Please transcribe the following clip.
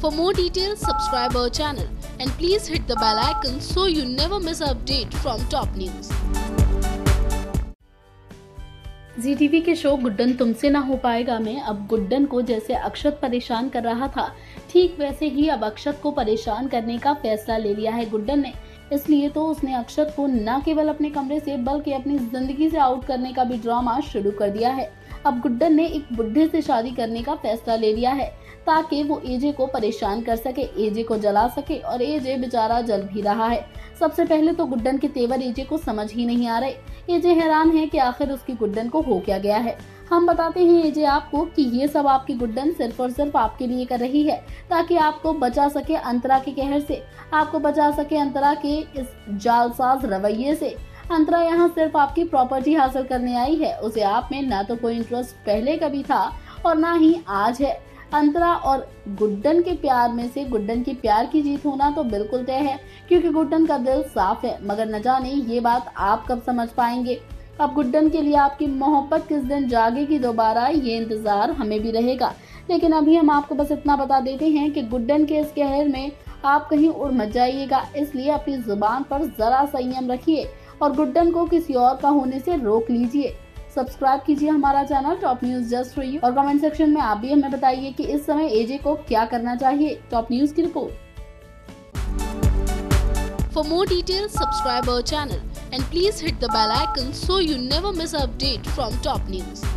For more details, subscribe our channel and please hit the bell icon so you never miss an update from top news. Zee TV के show Guddan Tumse Na हो पाएगा में अब गुड्डन को जैसे अक्षत परेशान कर रहा था, ठीक वैसे ही अब अक्षत को परेशान करने का फैसला ले लिया है गुड्डन ने। इसलिए तो उसने अक्षत को न केवल अपने कमरे से बल्कि अपनी जिंदगी से आउट करने का भी ड्रामा शुरू कर दिया है। अब गुड्डन ने एक बुढ़े से शादी करने का फैसला ले लिया है ताकि वो एजे को परेशान कर सके, एजे को जला सके, और एजे बेचारा जल भी रहा है। सबसे पहले तो गुड्डन के तेवर एजे को समझ ही नहीं आ रहे। एजे हैरान है कि आखिर उसकी गुड्डन को हो क्या गया है। हम बताते हैं एजे आपको कि ये सब आपकी गुड्डन सिर्फ और सिर्फ आपके लिए कर रही है ताकि आपको बचा सके अंतरा के कहर से, आपको बचा सके अंतरा के इस जालसाज रवैये से। अंतरा यहाँ सिर्फ आपकी प्रॉपर्टी हासिल करने आई है, उसे आप में ना तो कोई इंटरेस्ट पहले कभी था और ना ही आज है। अंतरा और गुड्डन के प्यार में से गुड्डन की प्यार की जीत होना तो बिल्कुल तय है, क्योंकि गुड्डन का दिल साफ है। मगर न जाने ये बात आप कब समझ पाएंगे। अब गुड्डन के लिए आपकी मोहब्बत किस दिन जागेगी दोबारा, ये इंतजार हमें भी रहेगा। लेकिन अभी हम आपको बस इतना बता देते हैं कि गुड्डन के इस कहर में आप कहीं उड़ मत जाइएगा, इसलिए अपनी जुबान पर जरा संयम रखिए और गुड्डन को किसी और का होने से रोक लीजिए। सब्सक्राइब कीजिए हमारा channel top news just for you और कमेंट सेक्शन में आप भी हमें बताइए कि इस समय एजे को क्या करना चाहिए। टॉप न्यूज की report. For more details, subscribe our channel and please hit the bell icon so you never miss an update from top news.